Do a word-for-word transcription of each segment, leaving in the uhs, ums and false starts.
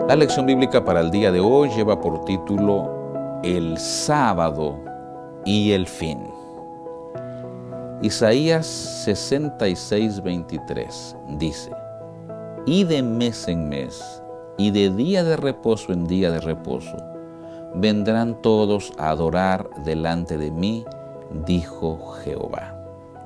La lección bíblica para el día de hoy lleva por título El sábado y el fin. Isaías sesenta y seis, veintitrés dice: Y de mes en mes, y de día de reposo en día de reposo, vendrán todos a adorar delante de mí, dijo Jehová.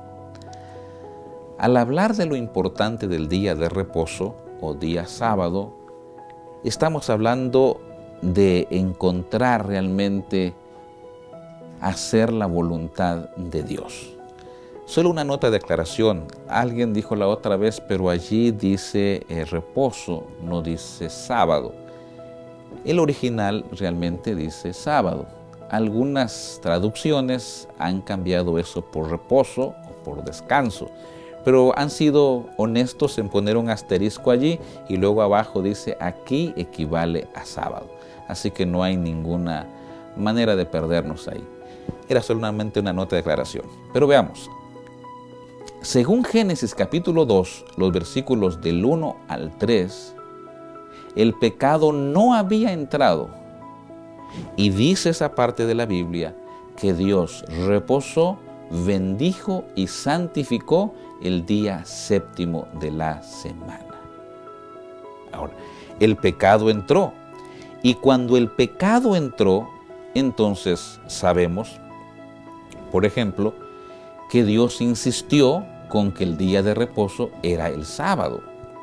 Al hablar de lo importante del día de reposo o día sábado, estamos hablando de encontrar realmente hacer la voluntad de Dios. Solo una nota de aclaración. Alguien dijo la otra vez, pero allí dice eh, reposo, no dice sábado. El original realmente dice sábado. Algunas traducciones han cambiado eso por reposo o por descanso, pero han sido honestos en poner un asterisco allí y luego abajo dice aquí equivale a sábado. Así que no hay ninguna manera de perdernos ahí. Era solamente una nota de aclaración. Pero veamos. Según Génesis capítulo dos, los versículos del uno al tres, el pecado no había entrado. Y dice esa parte de la Biblia que Dios reposó, bendijo y santificó el día séptimo de la semana. Ahora, el pecado entró. Y cuando el pecado entró, entonces sabemos, por ejemplo, que Dios insistió con que el día de reposo era el sábado.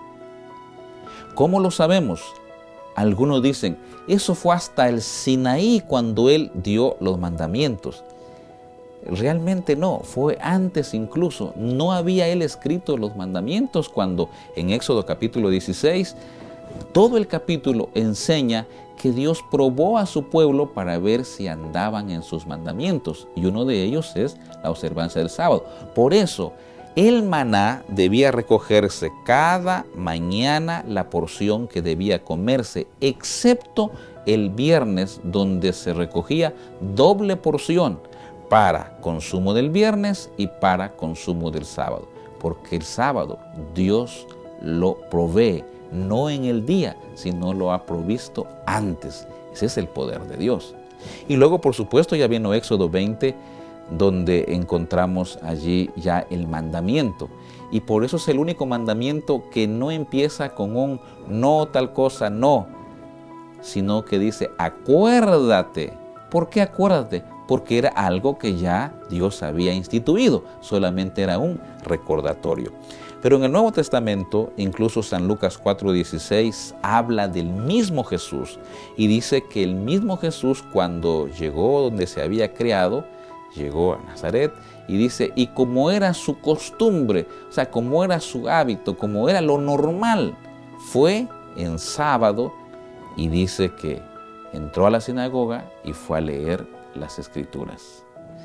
¿Cómo lo sabemos? Algunos dicen, eso fue hasta el Sinaí cuando Él dio los mandamientos. Realmente no, fue antes incluso. No había Él escrito los mandamientos cuando en Éxodo capítulo dieciséis, todo el capítulo enseña que Dios probó a su pueblo para ver si andaban en sus mandamientos. Y uno de ellos es la observancia del sábado. Por eso, el maná debía recogerse cada mañana la porción que debía comerse, excepto el viernes, donde se recogía doble porción para consumo del viernes y para consumo del sábado. Porque el sábado Dios lo provee, no en el día, sino lo ha provisto antes. Ese es el poder de Dios. Y luego, por supuesto, ya vino Éxodo veinte, donde encontramos allí ya el mandamiento. Y por eso es el único mandamiento que no empieza con un no tal cosa, no, sino que dice acuérdate. ¿Por qué acuérdate? Porque era algo que ya Dios había instituido, solamente era un recordatorio. Pero en el Nuevo Testamento, incluso San Lucas cuatro dieciséis habla del mismo Jesús y dice que el mismo Jesús, cuando llegó donde se había criado, llegó a Nazaret y dice, y como era su costumbre, o sea, como era su hábito, como era lo normal, fue en sábado y dice que entró a la sinagoga y fue a leer las Escrituras.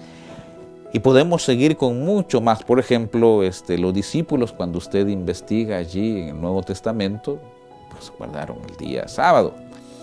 Y podemos seguir con mucho más. Por ejemplo, este, los discípulos, cuando usted investiga allí en el Nuevo Testamento, pues guardaron el día sábado.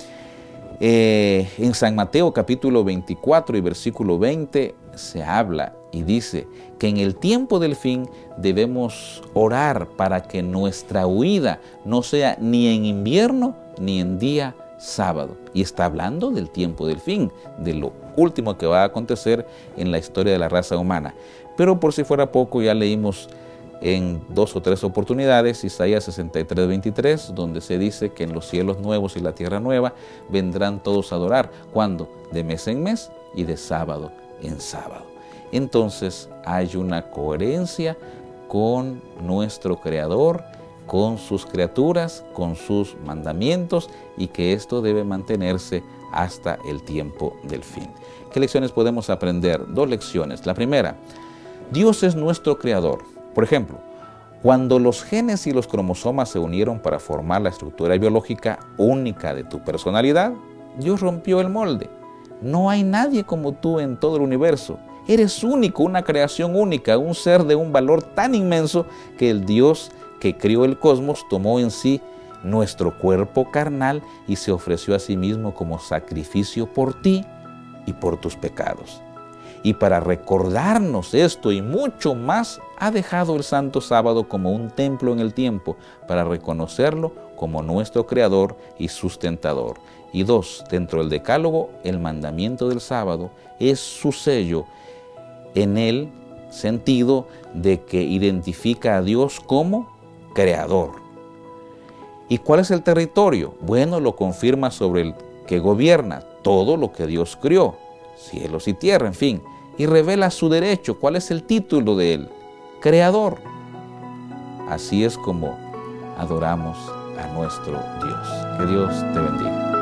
Eh, en San Mateo capítulo veinticuatro y versículo veinte se habla y dice que en el tiempo del fin debemos orar para que nuestra huida no sea ni en invierno ni en día sábado. Y está hablando del tiempo del fin, de lo último que va a acontecer en la historia de la raza humana. Pero por si fuera poco, ya leímos en dos o tres oportunidades Isaías sesenta y tres, veintitrés, donde se dice que en los cielos nuevos y la tierra nueva vendrán todos a adorar. ¿Cuándo? De mes en mes y de sábado en sábado. Entonces hay una coherencia con nuestro Creador, con sus criaturas, con sus mandamientos, y que esto debe mantenerse hasta el tiempo del fin. ¿Qué lecciones podemos aprender? Dos lecciones. La primera, Dios es nuestro Creador. Por ejemplo, cuando los genes y los cromosomas se unieron para formar la estructura biológica única de tu personalidad, Dios rompió el molde. No hay nadie como tú en todo el universo. Eres único, una creación única, un ser de un valor tan inmenso que el Dios que crió el cosmos tomó en sí nuestro cuerpo carnal y se ofreció a sí mismo como sacrificio por ti y por tus pecados. Y para recordarnos esto y mucho más, ha dejado el Santo Sábado como un templo en el tiempo para reconocerlo como nuestro creador y sustentador. Y dos, dentro del decálogo, el mandamiento del sábado es su sello en el sentido de que identifica a Dios como creador. ¿Y cuál es el territorio? Bueno, lo confirma sobre el que gobierna todo lo que Dios crió, cielos y tierra, en fin, y revela su derecho. ¿Cuál es el título de él? Creador. Así es como adoramos a nuestro Dios. Que Dios te bendiga.